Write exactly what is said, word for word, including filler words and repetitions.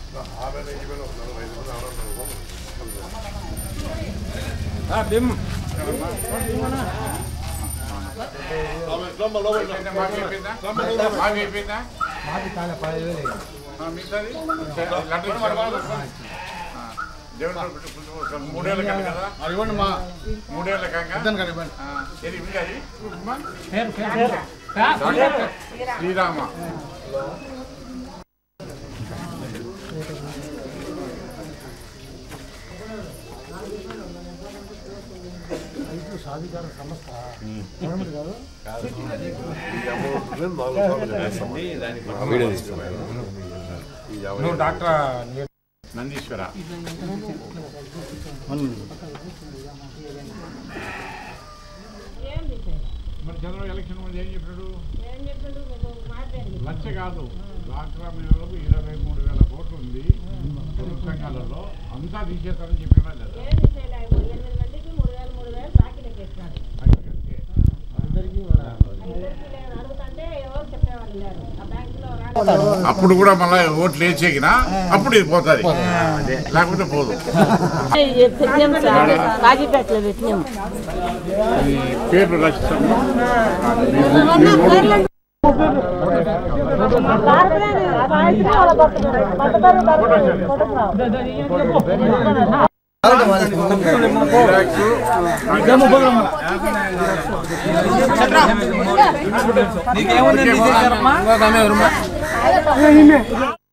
మూడేళ్ళ కాదు కదా ఇవ్వండి మా మూడేళ్ళ కాక శ్రీరామ సాధికార సంస్థ నువ్వు డాక్టర్ నందీశ్వర మరి చంద్రబాబు ఎలక్షన్ ముందు ఏం చెప్పాడు? లక్ష కాదు, డాక్టర్ మేళలకు ఇరవై మూడు వేల కోట్లు ఉంది పొదుపు సంఘాలలో, అంతా తీసేస్తారని చెప్పినా లేదా? అప్పుడు కూడా మళ్ళీ ఓట్లు వేసేకినా అప్పుడు ఇది పోతుంది, లేకపోతే పోదు. పేర్లు రచిస్తాము. నీకేముంది